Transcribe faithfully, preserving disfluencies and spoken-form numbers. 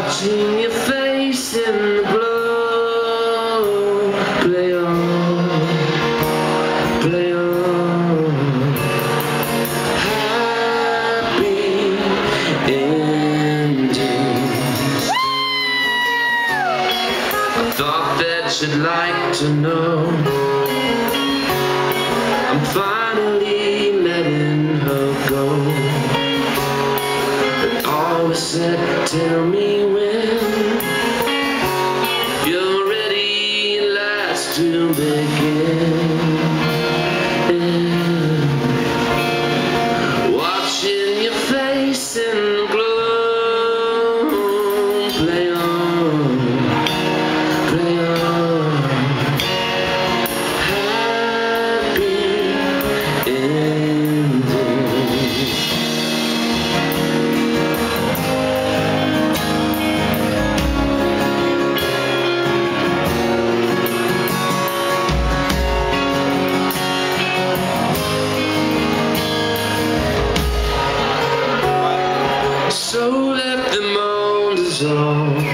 Watching your face in the glow. Play on, play on. Happy endings. I thought that you'd like to know I'm finally letting her go. But always said, tell me when you're ready last to begin. Watching your face in the glow. Play on, play on. Happy endings. So let the moon dissolve.